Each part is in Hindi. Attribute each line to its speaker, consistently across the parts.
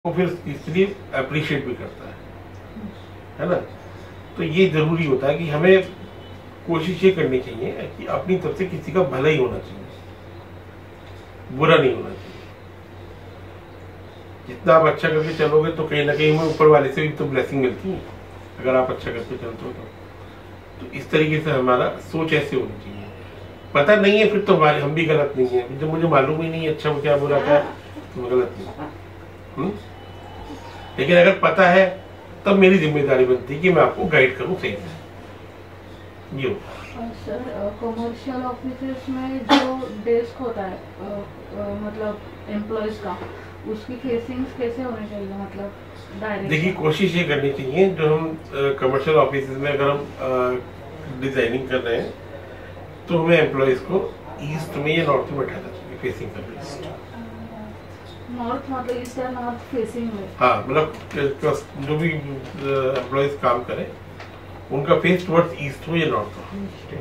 Speaker 1: वो फिर इसलिए अप्रिशिएट भी करता है ना। तो ये जरूरी होता है कि हमें कोशिश ये करनी चाहिए कि अपनी तरफ से किसी का भला ही होना चाहिए, बुरा नहीं होना चाहिए। जितना आप अच्छा करके चलोगे तो कहीं ना कहीं हमें ऊपर वाले से भी तो ब्लेसिंग मिलती है, अगर आप अच्छा करके चलते हो तो इस तरीके से हमारा सोच ऐसे होनी चाहिए। पता नहीं है फिर तो हम भी गलत नहीं है, जब मुझे मालूम ही नहीं है अच्छा क्या बुरा क्या तो मैं गलत नहीं। लेकिन अगर पता है तब मेरी जिम्मेदारी बनती है कि मैं आपको गाइड करूं सही से। ये
Speaker 2: सर कमर्शियल ऑफिसेस में जो डेस्क होता है मतलब एम्प्लॉयज का, उसकी फेसिंग्स कैसे होने चाहिए, मतलब डायरेक्ट?
Speaker 1: देखिए कोशिश ये करनी चाहिए, जो हम कमर्शियल ऑफिसेज में अगर हम डिजाइनिंग कर रहे हैं तो हमें एम्प्लॉयज को ईस्ट में या नॉर्थ में बैठाना चाहिए, फेसिंग करना चाहिए।
Speaker 2: नॉर्थ मतलब ईस्ट या नॉर्थ फेसिंग में?
Speaker 1: हाँ, मतलब जो भी एम्प्लॉयज काम करें उनका फेस टुवर्ड्स ईस्ट हो या नॉर्थ हो।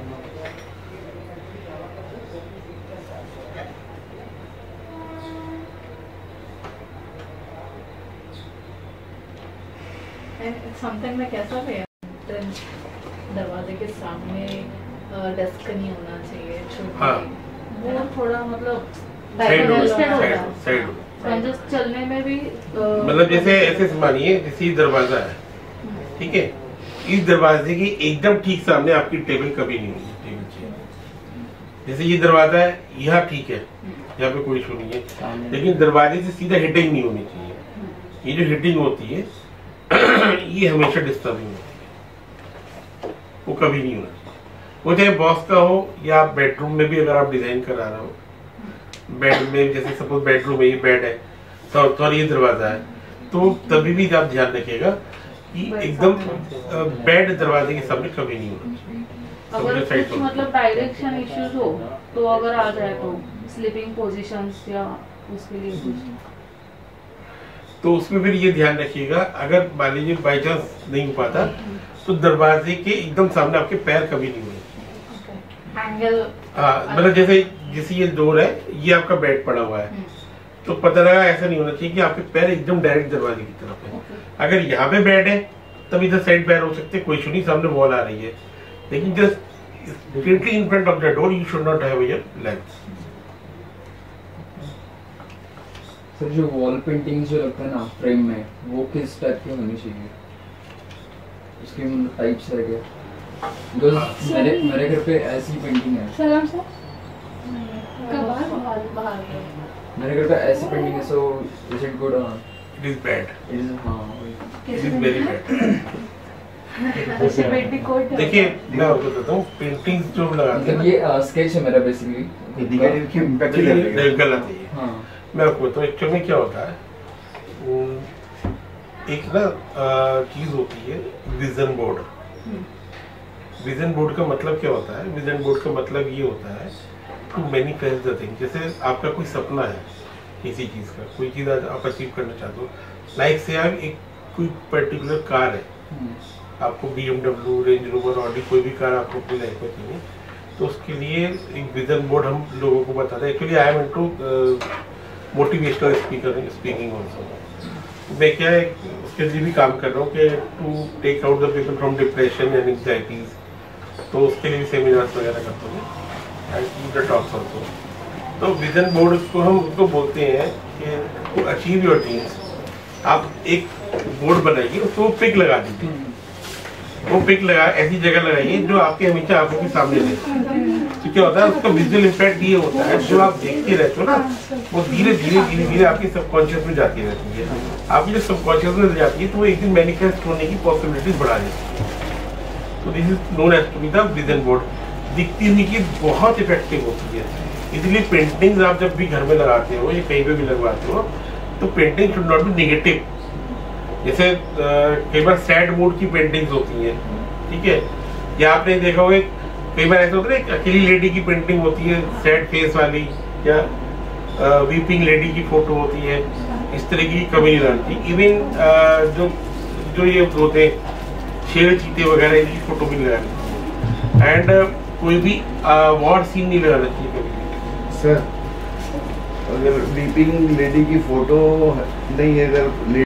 Speaker 2: समथिंग में कैसा है दरवाजे के सामने डेस्क नहीं होना चाहिए,
Speaker 1: हाँ,
Speaker 2: वो थोड़ा मतलब
Speaker 1: साइड
Speaker 2: चलने में भी
Speaker 1: मतलब जैसे ऐसे मानिए जैसे ये दरवाजा है, ठीक है, इस दरवाजे के एकदम ठीक सामने आपकी टेबल कभी नहीं होगी, टेबल चेयर। जैसे ये दरवाजा है यहाँ ठीक है, यहाँ पे कोई इशू नहीं है, लेकिन दरवाजे से सीधा हिटिंग नहीं होनी चाहिए। ये जो हिटिंग होती है ये हमेशा डिस्टर्बिंग होती है, वो कभी नहीं होना चाहिए। वो चाहे बॉस का हो या बेडरूम में भी अगर आप डिजाइन करा रहे हो, बेड में जैसे सपोज बेडरूम में ये बेड है तो ये दरवाजा है, तो तभी भी आप ध्यान रखिएगा कि एकदम बेड दरवाजे के सामने कभी नहीं होना चाहिए।
Speaker 2: अगर कुछ मतलब डायरेक्शन इश्यूज हो तो अगर आ जाए तो स्लीपिंग पोजीशंस या उसके लिए कुछ,
Speaker 1: तो उसमें फिर ये ध्यान रखिएगा, अगर मान लीजिए बाई चांस नहीं हो पाता तो दरवाजे के एकदम सामने आपके पैर कभी नहीं होने चाहिए।
Speaker 2: एंगल,
Speaker 1: हाँ, मतलब जैसे ये डोर है, ये आपका बेड पड़ा हुआ है, तो पता लगा ऐसा नहीं होना चाहिए कि आपके पैर एकदम डायरेक्ट दरवाजे की तरफ है। अगर यहाँ पे बेड है तब इधर साइड पैर हो सकते हैं, कोई इशू नहीं, सामने वॉल आ रही है, लेकिन just directly in front of the door you should not have your legs.
Speaker 3: Sir जो वॉल पेंटिंग जो लगता है ना फ्रेम में, वो किस टाइप की होनी चाहिए, उसके मतलब टाइप्स है क्या? बिकॉज मेरे घर पे ऐसी पेंटिंग है।
Speaker 2: सलाम सर,
Speaker 3: मेरे घर पे ऐसी पेंटिंग है, so is it good?
Speaker 1: It is bad,
Speaker 3: it is, हाँ
Speaker 1: इट इज वेरी बैड। देखिए मैं आपको बताता हूँ, पेंटिंग्स जो लगाते हैं,
Speaker 3: ये स्केच है मेरा बेसिकली,
Speaker 4: नेगेटिव की इम्पैक्ट ही
Speaker 1: गलत है।
Speaker 3: हाँ,
Speaker 1: मैं आपको बताऊँ एक्चुअली में क्या होता है, एक ना चीज होती है विजन बोर्ड। विजन बोर्ड का मतलब क्या होता है? विजन बोर्ड का मतलब ये होता है टू मैनिफेस्ट द थिंग। जैसे आपका कोई सपना है किसी चीज का, कोई चीज आप अचीव करना चाहते हो, लाइक से आप एक कोई पर्टिकुलर कार है, आपको BMW, रेंज रोवर, ऑडी, कोई भी कार आपको अपनी लाइफ में चाहिए, तो उसके लिए एक विजन बोर्ड हम लोगों को बताते हैं। Actually I am into motivational speaking also. मैं क्या है उसके लिए भी काम कर रहा हूँ कि to take out the people from depression and anxieties, तो उसके लिए भी सेमिनार्स वगैरह करते हैं एंड टॉक्स ऑल्सो। तो विजन बोर्ड को हम उसको बोलते हैं कि टू अचीव योर ड्रीम्स, आप एक बोर्ड बनाइए, उसको पिक लगा दीजिए, वो पिक लगा ऐसी जगह लगाइए जो आपके हमेशा आंखों के सामने रहे। तो क्या होता है उसका विजुअल इम्पैक्ट ये होता है, जो आप देखते रहते हो ना, वो धीरे धीरे आपकी सबकॉन्शियस में जाती रहती है। आपकी जो सबकॉन्शियस में जाती है तो वो एक दिन मैनिफेस्ट होने की पॉसिबिलिटीज बढ़ा देती है। तो this is known as to be the vision board. दिखती हुई की बहुत इफेक्टिव होती है, इसलिए पेंटिंग्स आप जब भी घर में लगाते हो या कहीं पे भी लगवाते हो तो painting should not be negative. जैसे कई बार सैड मूड की पेंटिंग्स होती हैं, ठीक है, या आपने देखा होगा कई बार ऐसा होता है अकेली लेडी की पेंटिंग होती है सैड फेस वाली, या वीपिंग लेडी की फोटो होती है, इस तरह की कमी नहीं लगती। इवन जो ये होते हैं शेर चीते वगैरह, इनकी फोटो भी लगानी चाहिए। एंड कोई भी वॉर सीन नहीं लगाना चाहिए कभी।
Speaker 4: सर अगर वीपिंग लेडी की फोटो नहीं है, अगर